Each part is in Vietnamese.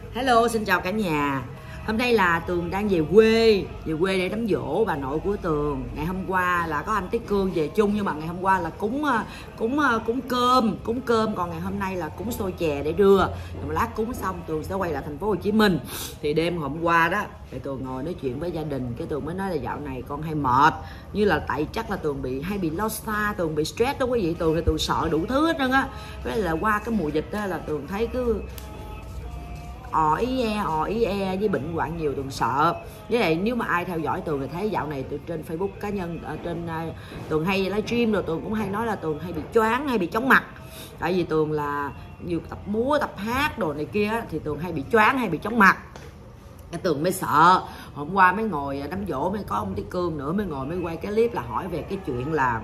Hello, xin chào cả nhà. Hôm nay là Tường đang về quê để đám giỗ bà nội của Tường. Ngày hôm qua là có anh Tiết Cương về chung, nhưng mà ngày hôm qua là cúng cơm, còn ngày hôm nay là cúng xôi chè để đưa. Rồi lát cúng xong Tường sẽ quay lại thành phố Hồ Chí Minh. Thì đêm hôm qua đó thì Tường ngồi nói chuyện với gia đình, cái Tường mới nói là dạo này con hay mệt, như là tại chắc là Tường hay bị lo xa, Tường bị stress đó quý vị. Tường sợ đủ thứ hết trơn á. Với là qua cái mùa dịch đó là Tường thấy cứ ò ý e với bệnh hoạn nhiều, Tường sợ. Với lại nếu mà ai theo dõi Tường thì thấy dạo này trên Facebook cá nhân, trên Tường hay livestream rồi Tường cũng hay nói là Tường hay bị choáng, hay bị chóng mặt. Tại vì Tường là nhiều tập múa, tập hát đồ này kia thì Tường hay bị choáng, hay bị chóng mặt. Cái Tường mới sợ. Hôm qua mới ngồi đám giỗ, mới có ông Tiết Cương nữa, mới quay cái clip là hỏi về cái chuyện là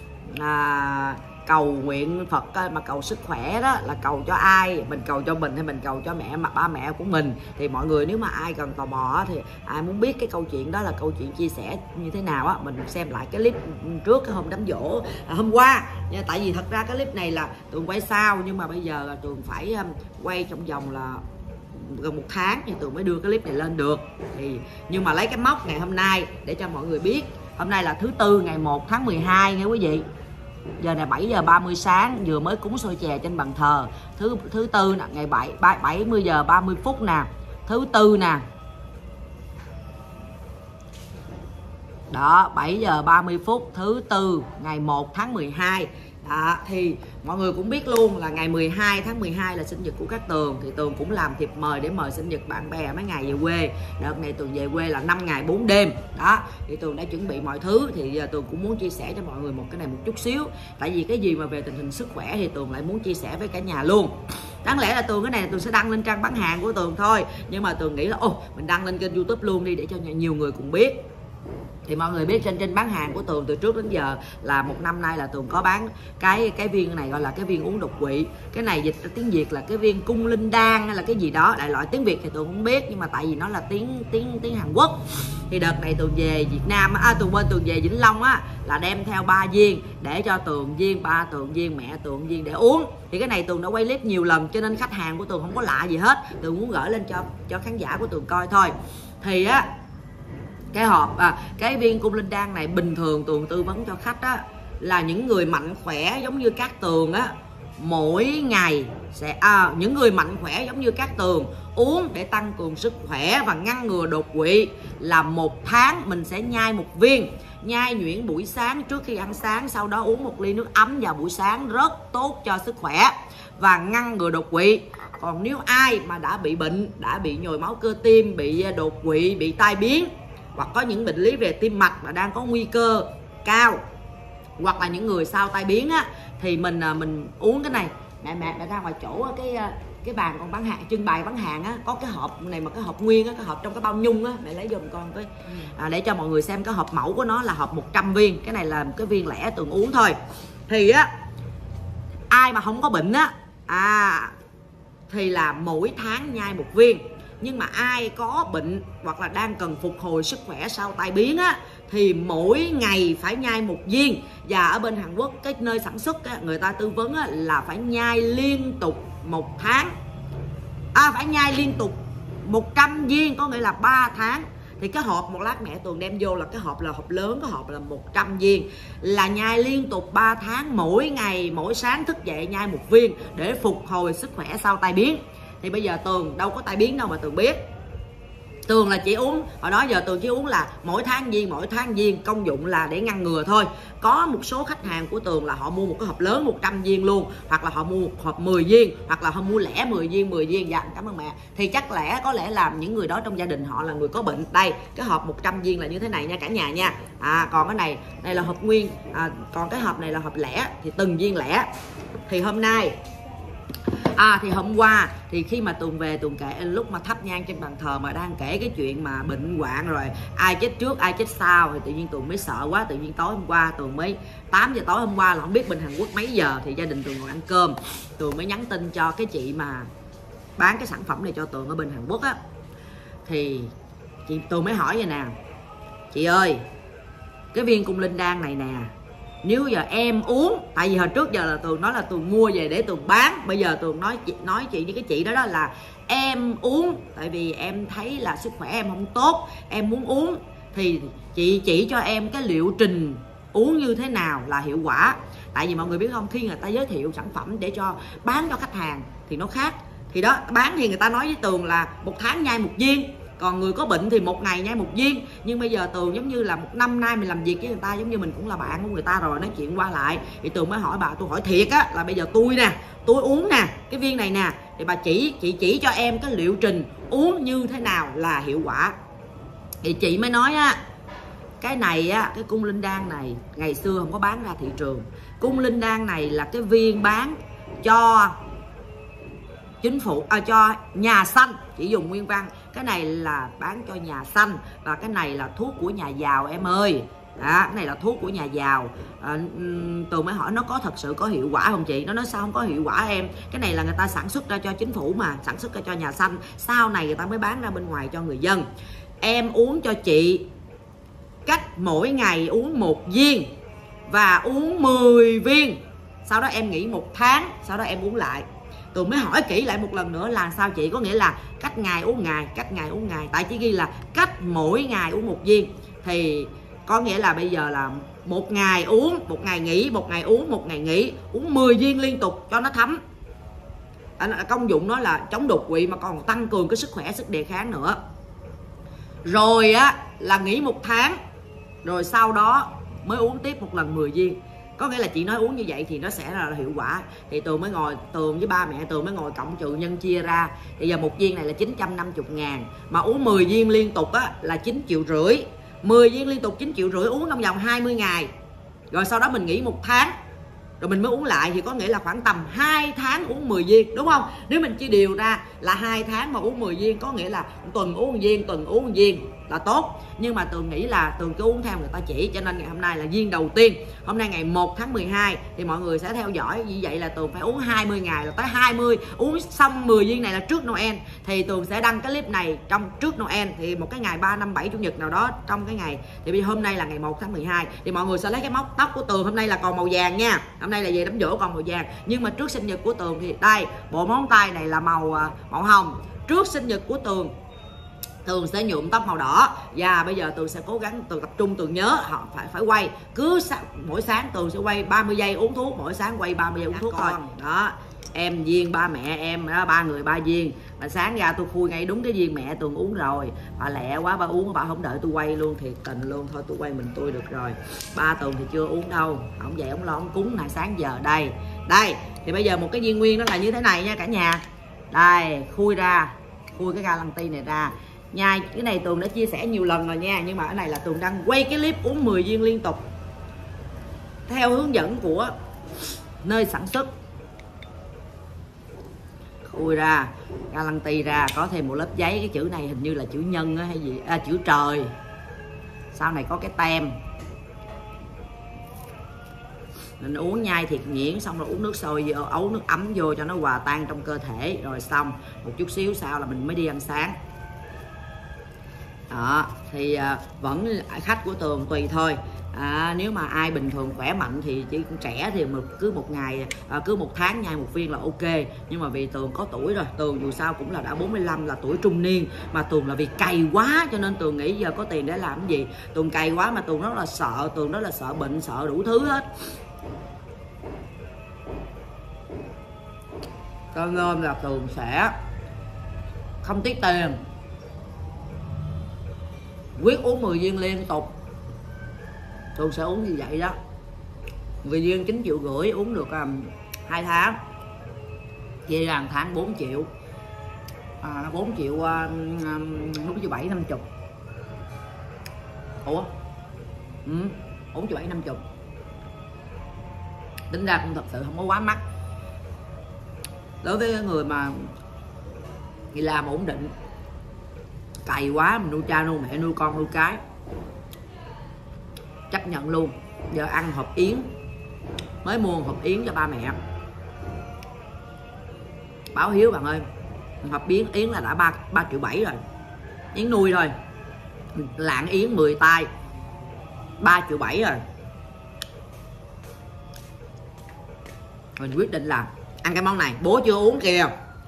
cầu nguyện Phật mà cầu sức khỏe đó là cầu cho ai, mình cầu cho mình hay mình cầu cho ba mẹ của mình. Thì mọi người nếu mà ai cần tò mò thì ai muốn biết cái câu chuyện đó là câu chuyện chia sẻ như thế nào á, mình xem lại cái clip trước cái hôm đám giỗ hôm qua. Tại vì thật ra cái clip này là Tường quay sau, nhưng mà bây giờ là Tường phải quay trong vòng là gần 1 tháng thì Tường mới đưa cái clip này lên được. Thì nhưng mà lấy cái mốc ngày hôm nay để cho mọi người biết, hôm nay là thứ Tư ngày 1 tháng 12 nghe quý vị. Giờ này 7 giờ 30 sáng, vừa mới cúng xôi chè trên bàn thờ. Thứ Tư nè, ngày 70 giờ 30 phút nè, thứ Tư nè. Đó, 7 giờ 30 phút thứ Tư ngày 1 tháng 12. Đó, thì mọi người cũng biết luôn là ngày 12 tháng 12 là sinh nhật của các Tường. Thì Tường cũng làm thiệp mời để mời sinh nhật bạn bè mấy ngày về quê. Đợt này Tường về quê là 5 ngày 4 đêm. Đó, thì Tường đã chuẩn bị mọi thứ. Thì giờ Tường cũng muốn chia sẻ cho mọi người một cái này một chút xíu. Tại vì cái gì mà về tình hình sức khỏe thì Tường lại muốn chia sẻ với cả nhà luôn. Đáng lẽ là cái này Tường sẽ đăng lên trang bán hàng của Tường thôi, nhưng mà Tường nghĩ là mình đăng lên kênh YouTube luôn đi để cho nhiều người cùng biết. Thì mọi người biết trên bán hàng của Tường từ trước đến giờ là 1 năm nay là Tường có bán cái viên này gọi là cái viên uống đột quỵ. Cái này dịch ra tiếng Việt là cái viên cung linh đan hay là cái gì đó, đại loại tiếng Việt thì Tường không biết, nhưng mà tại vì nó là tiếng Hàn Quốc. Thì đợt này Tường về Việt Nam Tường về Vĩnh Long á là đem theo 3 viên để cho Tường viên, ba Tường viên, mẹ Tường viên để uống. Thì cái này Tường đã quay clip nhiều lần cho nên khách hàng của Tường không có lạ gì hết. Tường muốn gửi lên cho khán giả của Tường coi thôi. Thì cái hộp cái viên cung linh đan này bình thường Tường tư vấn cho khách á là những người mạnh khỏe giống như các Tường á, mỗi ngày sẽ những người mạnh khỏe giống như các Tường uống để tăng cường sức khỏe và ngăn ngừa đột quỵ là 1 tháng mình sẽ nhai 1 viên, nhai nhuyễn buổi sáng trước khi ăn sáng, sau đó uống 1 ly nước ấm vào buổi sáng, rất tốt cho sức khỏe và ngăn ngừa đột quỵ. Còn nếu ai mà đã bị bệnh, đã bị nhồi máu cơ tim, bị đột quỵ, bị tai biến, hoặc có những bệnh lý về tim mạch mà đang có nguy cơ cao, hoặc là những người sau tai biến á, thì mình uống cái này. Mẹ ra ngoài chỗ cái bàn con bán hàng, trưng bày bán hàng á, có cái hộp này mà cái hộp nguyên á, cái hộp trong cái bao nhung á, mẹ lấy giùm con cái để cho mọi người xem cái hộp mẫu của nó là hộp 100 viên. Cái này là cái viên lẻ Tường uống thôi. Thì á ai mà không có bệnh á thì là mỗi tháng nhai 1 viên. Nhưng mà ai có bệnh hoặc là đang cần phục hồi sức khỏe sau tai biến á thì mỗi ngày phải nhai 1 viên. Và ở bên Hàn Quốc, cái nơi sản xuất á, người ta tư vấn á, là phải nhai liên tục 1 tháng. Phải nhai liên tục 100 viên, có nghĩa là 3 tháng. Thì cái hộp một lát mẹ Tường đem vô là cái hộp lớn, cái hộp là 100 viên, là nhai liên tục 3 tháng, mỗi ngày, mỗi sáng thức dậy nhai 1 viên để phục hồi sức khỏe sau tai biến. Thì bây giờ Tường đâu có tai biến đâu mà Tường biết. Tường là chỉ uống, hồi đó giờ Tường chỉ uống là mỗi tháng viên, công dụng là để ngăn ngừa thôi. Có một số khách hàng của Tường là họ mua một cái hộp lớn 100 viên luôn, hoặc là họ mua một hộp 10 viên, hoặc là họ mua lẻ 10 viên. Dạ, cảm ơn mẹ. Thì chắc có lẽ là những người đó trong gia đình họ là người có bệnh. Đây, cái hộp 100 viên là như thế này nha cả nhà nha. Còn cái này là hộp nguyên, còn cái hộp này là hộp lẻ, thì từng viên lẻ. Thì hôm nay thì hôm qua thì khi mà Tường về, Tường kể lúc mà thắp nhang trên bàn thờ mà đang kể cái chuyện mà bệnh hoạn rồi ai chết trước ai chết sau, thì tự nhiên Tường mới sợ quá. Tự nhiên tối hôm qua Tường mới 8 giờ tối hôm qua là không biết bên Hàn Quốc mấy giờ, thì gia đình Tường ngồi ăn cơm, Tường mới nhắn tin cho cái chị mà bán cái sản phẩm này cho Tường ở bên Hàn Quốc á. Thì Tường mới hỏi vậy nè: chị ơi, cái viên cung linh đan này nè nếu giờ em uống, tại vì hồi trước giờ là Tường nói là Tường mua về để Tường bán, bây giờ Tường nói chị với cái chị đó là em uống tại vì em thấy là sức khỏe em không tốt, em muốn uống thì chị chỉ cho em cái liệu trình uống như thế nào là hiệu quả. Tại vì mọi người biết không, khi người ta giới thiệu sản phẩm để cho bán cho khách hàng thì nó khác. Thì đó, bán thì người ta nói với Tường là 1 tháng nhai 1 viên, còn người có bệnh thì 1 ngày nhai 1 viên. Nhưng bây giờ Tường giống như là 1 năm nay mình làm việc với người ta, giống như mình cũng là bạn của người ta rồi, nói chuyện qua lại, thì Tường mới hỏi bà, tôi hỏi thiệt á, là bây giờ tôi uống nè cái viên này nè, thì bà chỉ cho em cái liệu trình uống như thế nào là hiệu quả. Thì chị mới nói á, cái này á, cái cung linh đan này ngày xưa không có bán ra thị trường. Cung linh đan này là cái viên bán cho chính phủ, cho nhà xanh, chỉ dùng nguyên văn. Cái này là bán cho nhà xanh, và cái này là thuốc của nhà giàu em ơi. Đó, cái này là thuốc của nhà giàu. Tường mới hỏi nó có thật sự có hiệu quả không chị? Nó nói sao không có hiệu quả em? Cái này là người ta sản xuất ra cho chính phủ mà, sản xuất ra cho nhà xanh, sau này người ta mới bán ra bên ngoài cho người dân. Em uống cho chị cách mỗi ngày uống 1 viên và uống 10 viên, sau đó em nghỉ 1 tháng, sau đó em uống lại. Tường mới hỏi kỹ lại một lần nữa là sao chị? Có nghĩa là cách ngày uống ngày, cách ngày uống ngày. Tại chỉ ghi là cách mỗi ngày uống 1 viên, thì có nghĩa là bây giờ là 1 ngày uống, 1 ngày nghỉ, 1 ngày uống, 1 ngày nghỉ, uống 10 viên liên tục cho nó thấm. Công dụng nó là chống đột quỵ mà còn tăng cường cái sức khỏe, sức đề kháng nữa. Rồi á là nghỉ 1 tháng, rồi sau đó mới uống tiếp một lần 10 viên. Có nghĩa là chị nói uống như vậy thì nó sẽ là hiệu quả. Thì Tường mới ngồi, Tường với ba mẹ Tường mới ngồi cộng trừ nhân chia ra. Thì giờ 1 viên này là 950.000, mà uống 10 viên liên tục á là 9,5 triệu. 10 viên liên tục 9,5 triệu, uống trong vòng 20 ngày. Rồi sau đó mình nghỉ 1 tháng, rồi mình mới uống lại, thì có nghĩa là khoảng tầm 2 tháng uống 10 viên, đúng không? Nếu mình chia đều ra là 2 tháng mà uống 10 viên, có nghĩa là tuần uống 1 viên, tuần uống 1 viên là tốt. Nhưng mà Tường nghĩ là Tường cứ uống theo người ta chỉ, cho nên ngày hôm nay là viên đầu tiên. Hôm nay ngày 1 tháng 12 thì mọi người sẽ theo dõi như vậy là Tường phải uống 20 ngày, là tới 20 uống xong 10 viên này là trước Noel. Thì Tường sẽ đăng cái clip này trong trước Noel, thì một cái ngày 3, 5, 7 chủ nhật nào đó trong cái ngày. Thì bây giờ hôm nay là ngày 1 tháng 12 thì mọi người sẽ lấy cái móc tóc của Tường, hôm nay là còn màu vàng nha. Hôm nay là về đám giỗ còn màu vàng, nhưng mà trước sinh nhật của Tường thì đây, bộ móng tay này là màu hồng. Trước sinh nhật của Tường sẽ nhuộm tóc màu đỏ. Và bây giờ Tường sẽ cố gắng, Tường tập trung, Tường nhớ họ phải quay cứ mỗi sáng Tường sẽ quay 30 giây uống thuốc, mỗi sáng quay 30 giây uống thuốc thôi. Đó, em viên ba mẹ em đó, 3 người 3 viên, mà sáng ra tôi khui ngay đúng cái viên mẹ Tường uống rồi. Bà lẹ quá, bà uống bà không đợi tôi quay luôn, thiệt tình luôn. Thôi tôi quay mình tôi được rồi. Ba Tường thì chưa uống đâu, ông vậy ông lo ông cúng này sáng giờ. Đây thì bây giờ một cái viên nguyên nó là như thế này nha cả nhà. Đây, khui cái Galanti này ra. Nhai cái này Tường đã chia sẻ nhiều lần rồi nha, nhưng mà cái này là Tường đang quay cái clip uống 10 viên liên tục theo hướng dẫn của nơi sản xuất. Khui ra Galanti ra, có thêm một lớp giấy, cái chữ này hình như là chữ nhân hay gì, chữ trời, sau này có cái tem. Mình uống nhai thiệt nhuyễn, xong rồi uống nước sôi vô, ấu nước ấm vô cho nó hòa tan trong cơ thể, rồi xong một chút xíu sau là mình mới đi ăn sáng. Đó, thì vẫn khách của Tường tùy thôi. Nếu mà ai bình thường khỏe mạnh thì chỉ trẻ thì cứ một ngày, cứ 1 tháng nhai 1 viên là ok. Nhưng mà vì Tường có tuổi rồi, Tường dù sao cũng là đã 45, là tuổi trung niên, mà Tường là vì cày quá cho nên Tường nghĩ giờ có tiền để làm cái gì. Tường cày quá mà Tường rất là sợ, Tường rất là sợ bệnh, sợ đủ thứ hết. Cho nên là Tường sẽ không tiếc tiền, quyết uống 10 viên liên tục. Tường sẽ uống như vậy đó. 10 viên 9,5 triệu, uống được 2 tháng, chia ra 1 tháng 4 triệu, 4 triệu 4 triệu 7 50. Ủa 4 triệu 7 50, tính ra cũng thật sự không có quá mắc đối với người mà đi làm ổn định. Cày quá mình nuôi cha nuôi mẹ, nuôi con nuôi cái, chấp nhận luôn. Giờ ăn hộp yến, mới mua một hộp yến cho ba mẹ, báo hiếu bạn ơi. Hộp yến là đã 3,7 triệu rồi, yến nuôi thôi, lạng yến 10 tay 3,7 triệu rồi. Mình quyết định là ăn cái món này. Bố chưa uống kìa.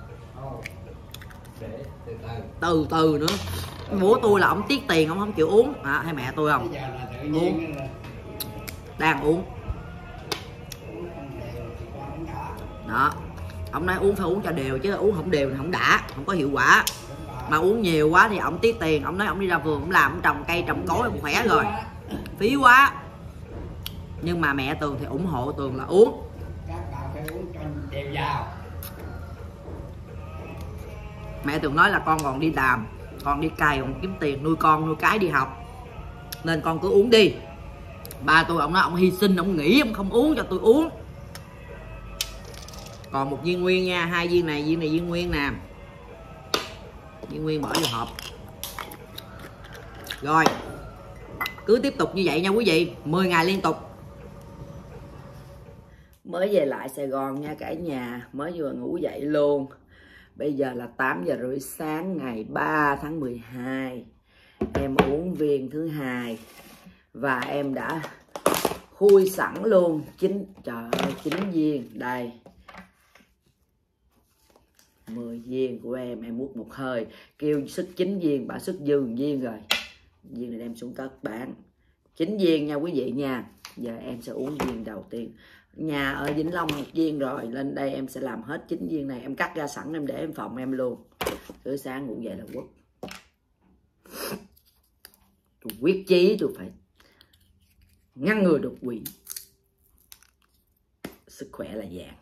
Từ từ nữa. Bố tôi là ông tiếc tiền, ông không chịu uống. Hay mẹ tôi không? Uống. Đang uống. Đó. Ông nói uống phải uống cho đều, chứ uống không đều thì không đã, không có hiệu quả. Mà uống nhiều quá thì ông tiếc tiền. Ông nói ông đi ra vườn, ông làm, ông trồng cây, trồng cối, ông khỏe rồi. Phí quá. Nhưng mà mẹ Tường thì ủng hộ Tường là uống. Mẹ Tường nói là con còn đi làm, con đi cày, còn kiếm tiền nuôi con nuôi cái đi học, nên con cứ uống đi. Ba tôi ông nói ông hy sinh, ông nghĩ ông không uống cho tôi uống. Còn một viên nguyên nha, 2 viên này, viên nguyên nè. Viên nguyên bỏ vô hộp. Rồi cứ tiếp tục như vậy nha quý vị, 10 ngày liên tục. Mới về lại Sài Gòn nha cả nhà, mới vừa ngủ dậy luôn. Bây giờ là 8 giờ rưỡi sáng ngày 3 tháng 12. Em uống viên thứ 2 và em đã khui sẵn luôn. Trời ơi, 9 viên đây. 10 viên của em hút một hơi. Kêu sức 9 viên, bà sức dư 1 viên rồi. Viên này đem xuống cất bán. 9 viên nha quý vị nha. Giờ em sẽ uống viên đầu tiên. Nhà ở Vĩnh Long 1 viên rồi, lên đây em sẽ làm hết 9 viên này. Em cắt ra sẵn em để em phòng em luôn. Cứ sáng ngủ dậy là quất. Tôi quyết chí tôi phải ngăn ngừa đột quỵ. Sức khỏe là vàng.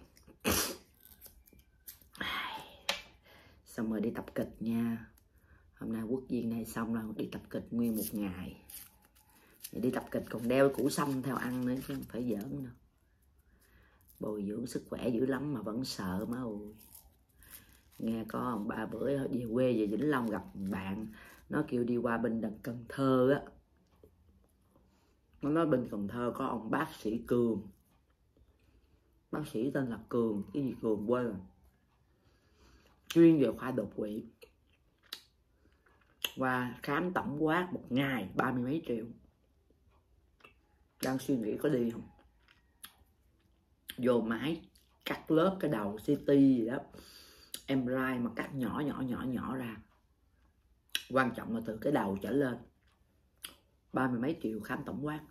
Xong rồi đi tập kịch nha. Hôm nay quất viên này xong rồi đi tập kịch nguyên 1 ngày. Đi tập kịch còn đeo củ sâm theo ăn nữa chứ không phải giỡn đâu. Bồi dưỡng sức khỏe dữ lắm mà vẫn sợ má ơi. Nghe có ông ba bữa về quê về Vĩnh Long gặp bạn, nó kêu đi qua bên Cần Thơ á. Nó nói bên Cần Thơ có ông bác sĩ Cường. Bác sĩ tên là Cường, cái gì Cường quên rồi. Chuyên về khoa đột quỵ. Qua khám tổng quát 1 ngày 30 mấy triệu. Đang suy nghĩ có đi không? Vô máy cắt lớp cái đầu CT gì đó, MRI mà cắt nhỏ ra. Quan trọng là từ cái đầu trở lên. 30 mấy triệu khám tổng quát.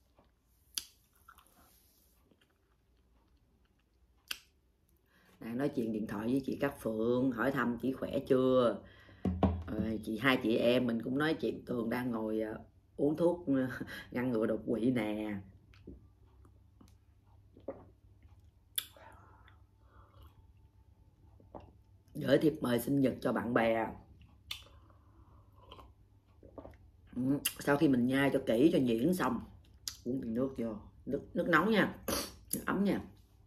Đang nói chuyện điện thoại với chị Cát Phượng, hỏi thăm chị khỏe chưa. Hai chị em mình cũng nói chuyện. Tường đang ngồi uống thuốc ngăn ngừa đột quỵ nè. Gửi thiệp mời sinh nhật cho bạn bè. Sau khi mình nhai cho kỹ cho nhuyễn xong, uống miếng nước vô. Nước nóng nha, nước ấm nha.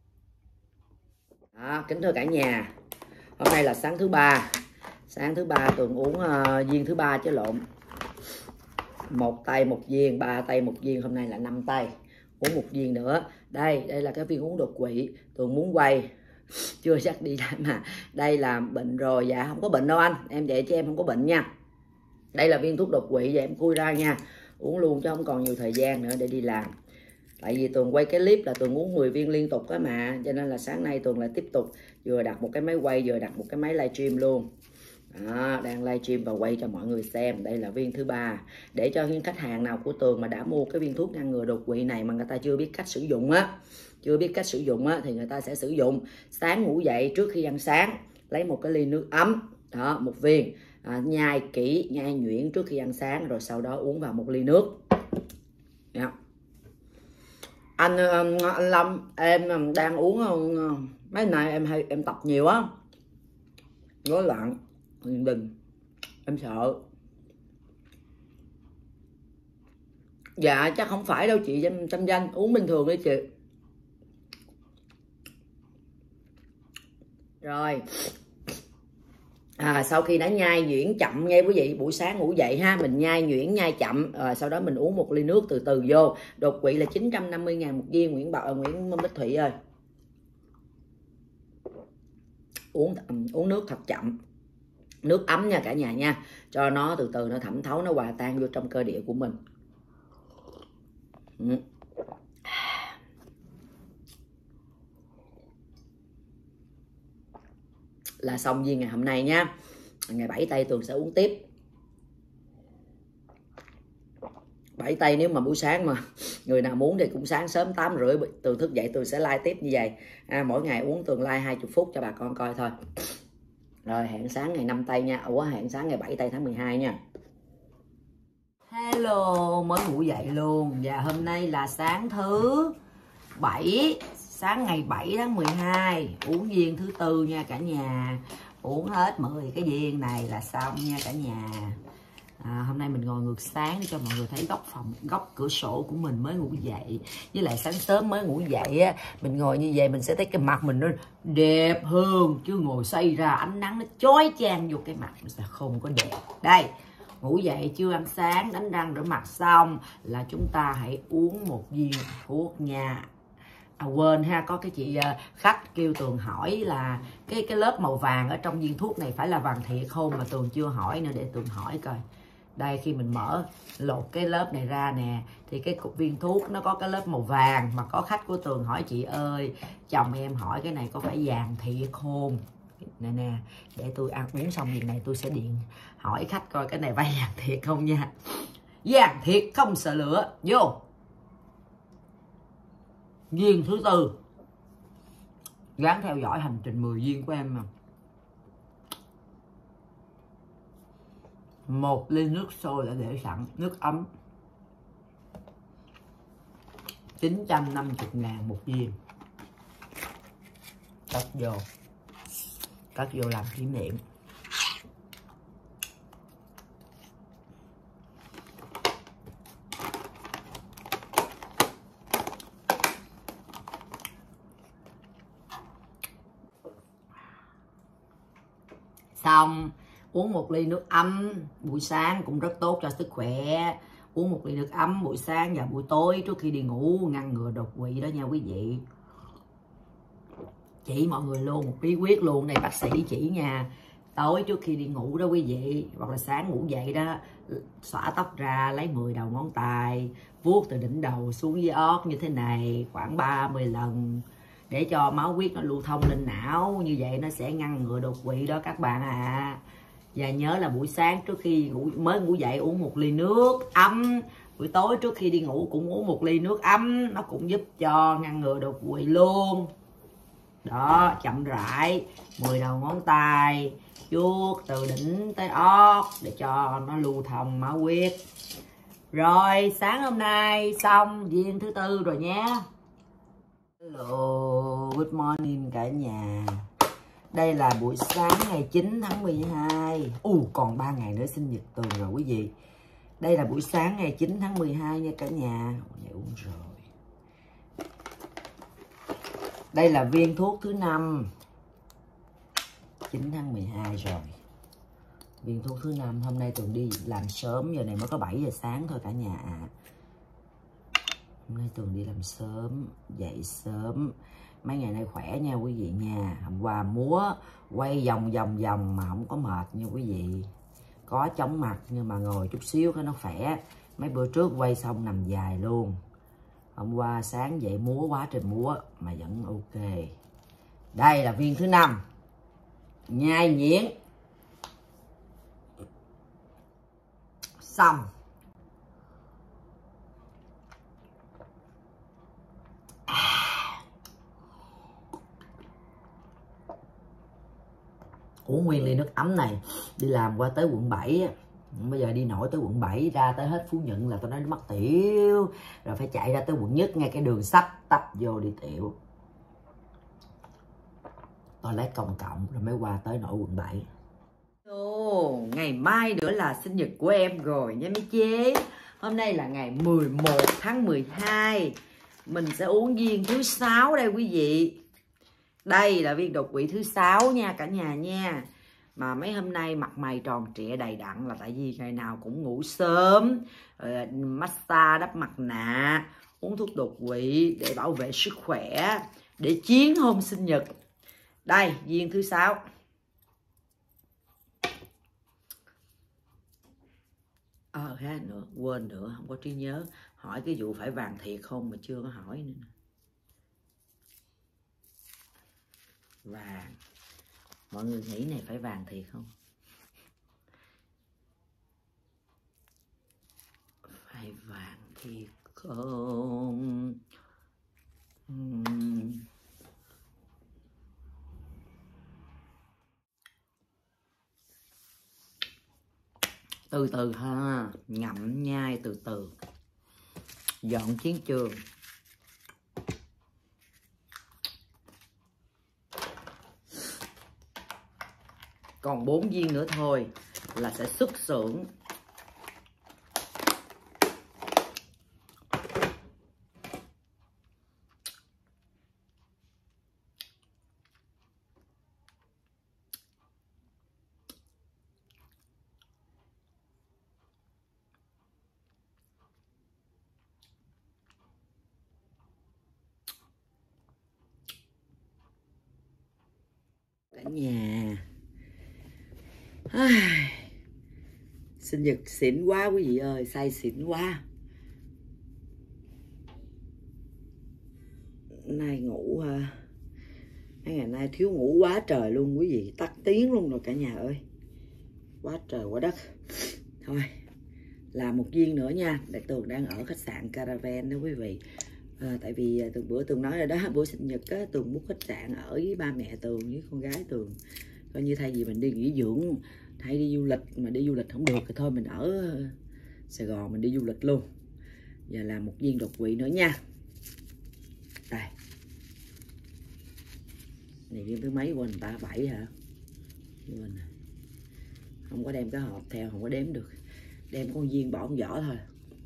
Đó, kính thưa cả nhà, hôm nay là sáng thứ ba. Sáng thứ ba Tường uống viên thứ 3 chứ lộn. 1 tay 1 viên, 3 tay 1 viên, hôm nay là 5 tay. Uống 1 viên nữa. Đây là cái viên uống đột quỵ. Tường muốn quay chưa chắc đi lại mà. Đây là bệnh rồi. Dạ không có bệnh đâu anh, em vậy chứ em không có bệnh nha. Đây là viên thuốc đột quỵ, vậy em khui ra nha. Uống luôn chứ không còn nhiều thời gian nữa để đi làm. Tại vì Tường quay cái clip là Tường uống 10 viên liên tục á mà. Cho nên là sáng nay Tường lại tiếp tục vừa đặt một cái máy quay, vừa đặt một cái máy livestream luôn. Đó, đang livestream và quay cho mọi người xem. Đây là viên thứ 3. Để cho những khách hàng nào của Tường mà đã mua cái viên thuốc ngăn ngừa đột quỵ này mà người ta chưa biết cách sử dụng á, thì người ta sẽ sử dụng. Sáng ngủ dậy trước khi ăn sáng, lấy một cái ly nước ấm, đó, 1 viên, nhai kỹ, nhai nhuyễn trước khi ăn sáng, rồi sau đó uống vào 1 ly nước. Yeah. Anh Lâm, em đang uống mấy này em tập nhiều á, rối loạn tiền đình, em sợ. Dạ chắc không phải đâu chị Tâm Danh, uống bình thường đi chị. Rồi sau khi đã nhai nhuyễn chậm nghe quý vị, buổi sáng ngủ dậy ha, mình nhai nhuyễn nhai chậm, sau đó mình uống 1 ly nước từ từ vô. Đột quỵ là 950.000 1 viên. Nguyễn Bích Thủy ơi, uống nước thật chậm, nước ấm nha cả nhà nha, cho nó từ từ nó thẩm thấu, nó hòa tan vô trong cơ địa của mình. là xong viên ngày hôm nay nha. Ngày 7 tây Tường sẽ uống tiếp. 7 tây nếu mà buổi sáng mà người nào muốn thì cũng sáng sớm 8 rưỡi Tường thức dậy Tường sẽ live tiếp như vậy. Mỗi ngày uống Tường live 20 phút cho bà con coi thôi. Rồi hẹn sáng ngày 5 tây nha. Hẹn sáng ngày 7 tây tháng 12 nha. Hello, mới ngủ dậy luôn. Và hôm nay là sáng thứ 7, sáng ngày 7 tháng 12. Uống viên thứ tư nha cả nhà. Uống hết 10 cái viên này là xong nha cả nhà. Hôm nay mình ngồi ngược sáng để cho mọi người thấy góc cửa sổ của mình mới ngủ dậy. Với lại sáng sớm mới ngủ dậy á, mình ngồi như vậy mình sẽ thấy cái mặt mình nó đẹp hơn. Chứ ngồi xoay ra ánh nắng nó chói chang vô cái mặt mình sẽ không có đẹp. Đây, ngủ dậy chưa ăn sáng, đánh răng rửa mặt xong là chúng ta hãy uống một viên thuốc nha. Quên ha, có cái chị khách kêu Tường hỏi là cái lớp màu vàng ở trong viên thuốc này phải là vàng thiệt không, mà Tường chưa hỏi nữa, để Tường hỏi coi. Đây, khi mình mở lột cái lớp này ra nè thì cái cục viên thuốc nó có cái lớp màu vàng, mà có khách của Tường hỏi chị ơi, chồng em hỏi cái này có phải vàng thiệt không nè, để tôi ăn uống xong việc này tôi sẽ điện hỏi khách coi cái này phải vàng thiệt không nha. Vàng thiệt không sợ lửa. Vô viên thứ tư, gắng theo dõi hành trình 10 viên của em nè. 1 ly nước sôi đã để sẵn, nước ấm, 950.000 một viên. Cất vô làm kỷ niệm. Xong, uống 1 ly nước ấm buổi sáng cũng rất tốt cho sức khỏe. Uống 1 ly nước ấm buổi sáng và buổi tối trước khi đi ngủ, ngăn ngừa đột quỵ đó nha quý vị. Chỉ mọi người luôn một bí quyết luôn, này bác sĩ chỉ nha. Tối trước khi đi ngủ đó quý vị, hoặc là sáng ngủ dậy đó, xõa tóc ra, lấy 10 đầu ngón tay, vuốt từ đỉnh đầu xuống dưới ót như thế này khoảng 30 lần để cho máu huyết nó lưu thông lên não, như vậy nó sẽ ngăn ngừa đột quỵ đó các bạn ạ. Và nhớ là buổi sáng trước khi mới ngủ dậy uống 1 ly nước ấm, buổi tối trước khi đi ngủ cũng uống 1 ly nước ấm, nó cũng giúp cho ngăn ngừa đột quỵ luôn. Đó, chậm rãi 10 đầu ngón tay vuốt từ đỉnh tới ót để cho nó lưu thông máu huyết. Rồi sáng hôm nay xong viên thứ tư rồi nhé. Hello, good morning cả nhà. Đây là buổi sáng ngày 9 tháng 12. Còn 3 ngày nữa sinh nhật Tường rồi quý vị. Đây là buổi sáng ngày 9 tháng 12 nha cả nhà. Dạ uống rồi. Đây là viên thuốc thứ 5. 9 tháng 12 rồi. Viên thuốc thứ 5. Hôm nay Tường đi làm sớm, giờ này mới có 7 giờ sáng thôi cả nhà ạ. Hôm nay Tường đi làm sớm, dậy sớm. Mấy ngày nay khỏe nha quý vị nha. Hôm qua múa quay vòng mà không có mệt nha quý vị. Có chóng mặt nhưng mà ngồi chút xíu cái nó khỏe. Mấy bữa trước quay xong nằm dài luôn. Hôm qua sáng dậy múa quá trời múa mà vẫn ok. Đây là viên thứ 5. Nhai nhuyễn. Xong. Uống nguyên ly nước ấm này. Đi làm qua tới quận 7 á. Bây giờ đi nổi tới quận 7, ra tới hết Phú Nhuận là tôi nói mất tiểu. Rồi phải chạy ra tới quận Nhất, ngay cái đường sắt tấp vô đi tiểu. Toilet công cộng rồi mới qua tới nổi quận 7. Ngày mai nữa là sinh nhật của em rồi nha mấy chế. Hôm nay là ngày 11 tháng 12. Mình sẽ uống viên thứ 6 đây quý vị. Đây là viên đột quỵ thứ 6 nha cả nhà nha. Mà mấy hôm nay mặt mày tròn trịa đầy đặn là tại vì ngày nào cũng ngủ sớm, massage đắp mặt nạ, uống thuốc đột quỵ để bảo vệ sức khỏe, để chiến hôm sinh nhật. Đây, viên thứ 6. Ha nữa, quên nữa, không có trí nhớ. Hỏi cái vụ phải vàng thiệt không mà chưa có hỏi nữa. Vàng Mọi người nghĩ này phải vàng thiệt không? Phải vàng thiệt không? Từ từ ha, ngậm nhai từ từ. Dọn chiến trường. Còn 4 viên nữa thôi là sẽ xuất xưởng. Cả nhà. Sinh nhật xịn quá quý vị ơi, say xịn quá. Nay ngủ mấy ngày nay thiếu ngủ quá trời luôn quý vị, tắt tiếng luôn rồi cả nhà ơi. Quá trời quá đất. Thôi, làm một viên nữa nha. Để Tường đang ở khách sạn Caravan đó quý vị. Tại vì Tường nói rồi đó, bữa sinh nhật á, Tường book khách sạn ở với ba mẹ Tường với con gái Tường. Coi như thay vì mình đi nghỉ dưỡng, thay đi du lịch mà đi du lịch không được thì thôi mình ở Sài Gòn mình đi du lịch luôn. Giờ làm một viên đột quỵ nữa nha. Đây. Này viên thứ mấy quên ta, 7 hả? Quên. Không có đem cái hộp theo, không có đếm được. Đem con viên bỏ con vỏ thôi.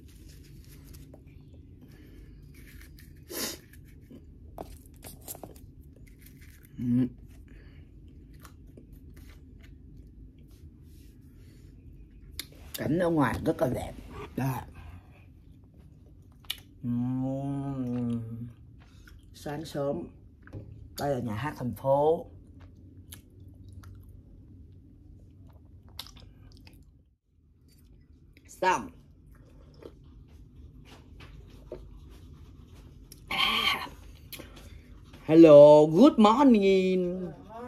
Cảnh ở ngoài rất là đẹp. Đó. Sáng sớm. Đây là nhà hát thành phố. Xong. Hello, good morning.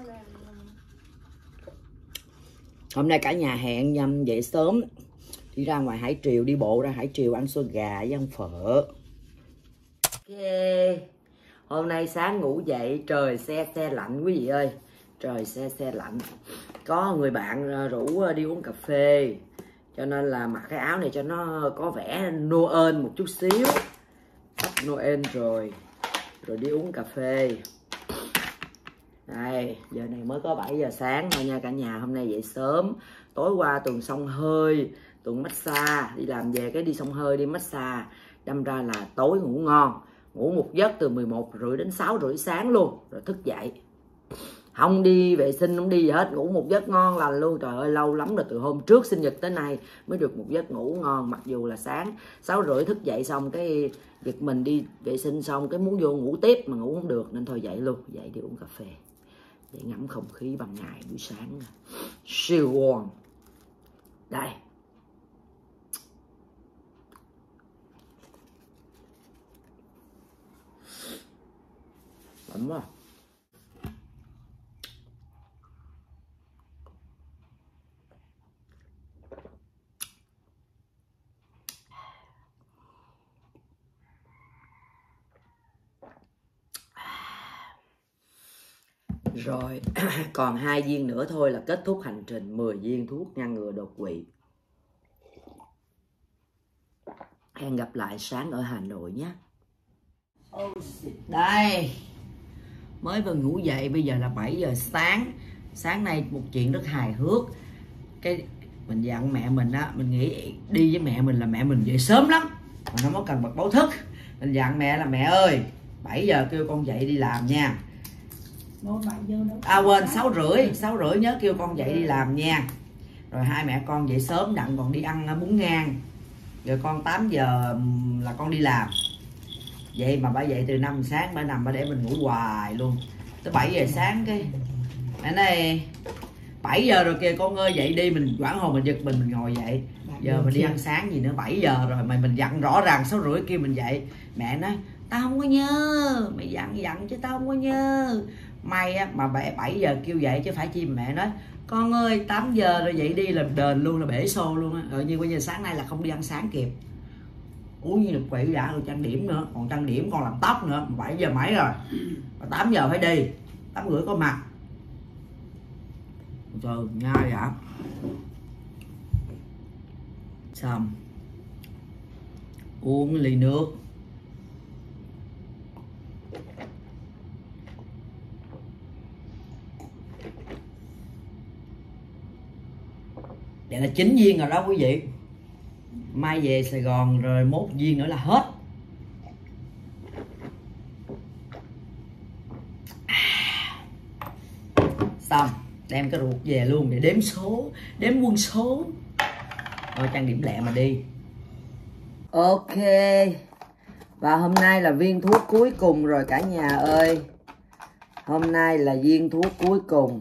Hôm nay cả nhà hẹn nhâm dậy sớm đi ra ngoài Hải Triều, đi bộ ra Hải Triều ăn xôi gà với ăn phở. Ok. Hôm nay sáng ngủ dậy trời se lạnh quý vị ơi. Trời se lạnh. Có người bạn rủ đi uống cà phê. Cho nên là mặc cái áo này cho nó có vẻ Noel một chút xíu. Sắp Noel rồi. Rồi đi uống cà phê. Đây, giờ này mới có 7 giờ sáng thôi nha cả nhà. Hôm nay dậy sớm. Tối qua Tường xông hơi, Tường massage, đi làm về cái đi xông hơi đi massage. Đâm ra là tối ngủ ngon. Ngủ một giấc từ 11:30 đến 6:30 sáng luôn. Rồi thức dậy. Không đi vệ sinh, không đi gì hết. Ngủ một giấc ngon lành luôn. Trời ơi, lâu lắm rồi, từ hôm trước sinh nhật tới nay mới được một giấc ngủ ngon. Mặc dù là sáng 6:30 thức dậy xong cái giật mình đi vệ sinh xong cái muốn vô ngủ tiếp mà ngủ không được. Nên thôi dậy luôn. Dậy đi uống cà phê. Để ngắm không khí ban ngày buổi sáng. Siêu ngon. Đây. Ấm quá. Rồi, còn 2 viên nữa thôi là kết thúc hành trình 10 viên thuốc ngăn ngừa đột quỵ. Hẹn gặp lại sáng ở Hà Nội nhé. Đây, mới vừa ngủ dậy, bây giờ là 7 giờ sáng. Sáng nay một chuyện rất hài hước. Cái mình dặn mẹ mình á, mình nghĩ đi với mẹ mình là mẹ mình dậy sớm lắm mà nó mới cần bật báo thức. Mình dặn mẹ là mẹ ơi, 7 giờ kêu con dậy đi làm nha. Quên 6:30 nhớ kêu con dậy đi làm nha. Rồi hai mẹ con dậy sớm đặng còn đi ăn bún ngan. Rồi con 8 giờ là con đi làm. Vậy mà bà dậy từ 5 sáng bà nằm bà để mình ngủ hoài luôn. Tới 7 giờ sáng cái mẹ này 7 giờ rồi kìa con ơi dậy đi, mình quảng hồn mình giật mình ngồi dậy. Giờ mình đi ăn sáng gì nữa, 7 giờ rồi mà mình dặn rõ ràng 6:30 kêu mình dậy. Mẹ nói tao không có nhớ, mày dặn chứ tao không có nhớ. May á, mà 7 giờ kêu dậy chứ phải chi mẹ nói con ơi 8 giờ rồi dậy đi là đền luôn, là bể xô luôn á. Rồi như bây giờ sáng nay là không đi ăn sáng kịp, uống như được quỷ đã rồi trang điểm nữa, còn trang điểm còn làm tóc nữa. 7 giờ mấy rồi, 8 giờ phải đi, 8 rưỡi có mặt. Trời nhai vậy. Xong uống ly nước. Đây là 9 viên rồi đó quý vị. Mai về Sài Gòn rồi 1 viên nữa là hết. Xong đem cái ruột về luôn để đếm số, đếm quân số. Rồi trang điểm lẹ mà đi. Ok. Và hôm nay là viên thuốc cuối cùng rồi cả nhà ơi. Hôm nay là viên thuốc cuối cùng.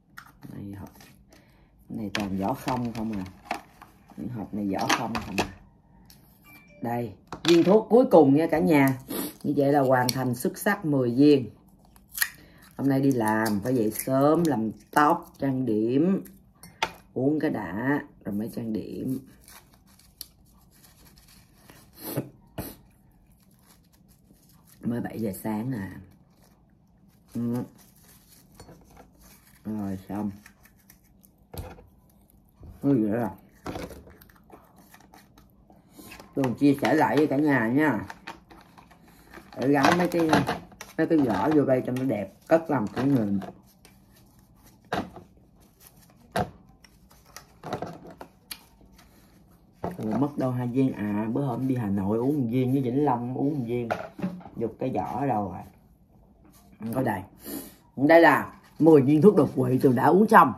Này toàn vỏ không à. Những hộp này vỏ không à. Đây, viên thuốc cuối cùng nha cả nhà. Như vậy là hoàn thành xuất sắc 10 viên. Hôm nay đi làm phải dậy sớm, làm tóc, trang điểm, uống cái đã rồi mới trang điểm. Mới 7 giờ sáng à. Rồi xong. Vậy à. Tôi chia sẻ lại với cả nhà nha. Để gắn mấy cái vỏ vô đây cho nó đẹp, cất làm cái người. Ủa, mất đâu 2 viên à? Bữa hôm đi Hà Nội uống 1 viên, với Vĩnh Long uống 1 viên. Dục cái vỏ ở đâu rồi? Không có đây. Đây là 10 viên thuốc đột quỵ Tường đã uống xong.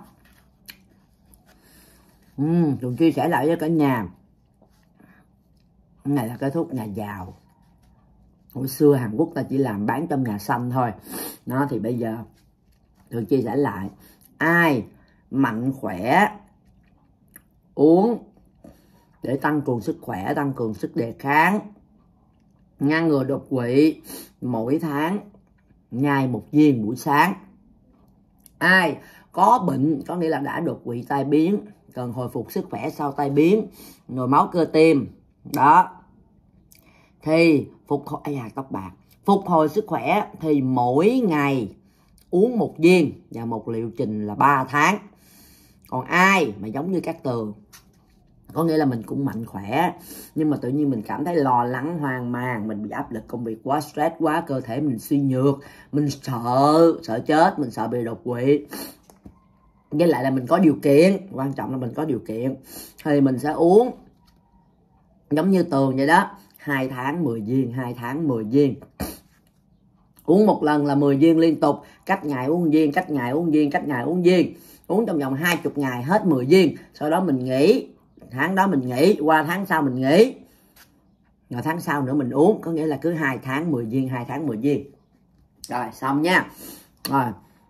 Tường chia sẻ lại với cả nhà. Cái này là cái thuốc nhà giàu. Hồi xưa Hàn Quốc ta chỉ làm bán trong nhà xanh thôi. Nó thì bây giờ Tường chia sẻ lại. Ai mạnh khỏe uống để tăng cường sức khỏe, tăng cường sức đề kháng, ngăn ngừa đột quỵ, mỗi tháng nhai 1 viên buổi sáng. Ai có bệnh, có nghĩa là đã đột quỵ tai biến, cần hồi phục sức khỏe sau tai biến, nhồi máu cơ tim đó, thì phục hồi sức khỏe thì mỗi ngày uống 1 viên và một liệu trình là 3 tháng. Còn ai mà giống như các Tường, có nghĩa là mình cũng mạnh khỏe nhưng mà tự nhiên mình cảm thấy lo lắng, hoang mang, mình bị áp lực công việc quá, stress quá, cơ thể mình suy nhược, mình sợ chết, mình sợ bị đột quỵ, với lại là mình có điều kiện, quan trọng là mình có điều kiện, thì mình sẽ uống giống như Tường vậy đó, 2 tháng 10 viên, 2 tháng 10 viên. Uống một lần là 10 viên liên tục, cách ngày uống viên, cách ngày uống viên, cách ngày uống viên. Uống trong vòng 20 ngày hết 10 viên. Sau đó mình nghỉ, tháng đó mình nghỉ, qua tháng sau mình nghỉ, rồi tháng sau nữa mình uống. Có nghĩa là cứ 2 tháng 10 viên, 2 tháng 10 viên. Rồi xong nha. Rồi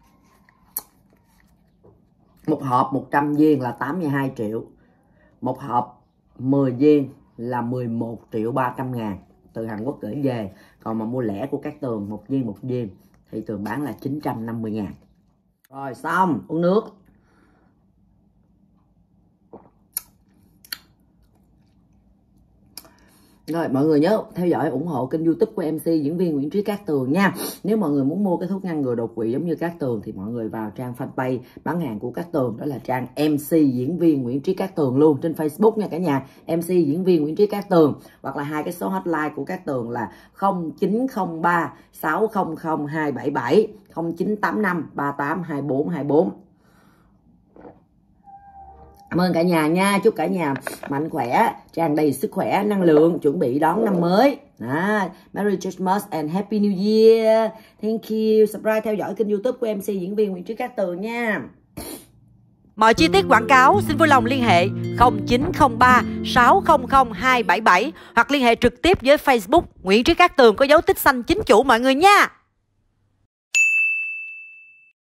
một hộp 100 viên là 82 triệu. Một hộp 10 viên là 11 triệu 300 ngàn từ Hàn Quốc gửi về. Còn mà mua lẻ của các Tường 1 viên thì Tường bán là 950 ngàn. Rồi xong, uống nước. Rồi mọi người nhớ theo dõi ủng hộ kênh YouTube của MC diễn viên Nguyễn Trí Cát Tường nha. Nếu mọi người muốn mua cái thuốc ngăn ngừa đột quỵ giống như Cát Tường thì mọi người vào trang fanpage bán hàng của Cát Tường, đó là trang MC diễn viên Nguyễn Trí Cát Tường luôn trên Facebook nha cả nhà. MC diễn viên Nguyễn Trí Cát Tường, hoặc là 2 cái số hotline của Cát Tường là 0903 600 277, 0985 38 24 24. Cảm ơn cả nhà nha, chúc cả nhà mạnh khỏe, tràn đầy sức khỏe, năng lượng, chuẩn bị đón năm mới. Merry Christmas and Happy New Year. Thank you. Subscribe theo dõi kênh YouTube của MC diễn viên Nguyễn Trí Cát Tường nha. Mọi chi tiết quảng cáo xin vui lòng liên hệ 0903 600 277 hoặc liên hệ trực tiếp với Facebook Nguyễn Trí Cát Tường có dấu tích xanh chính chủ mọi người nha.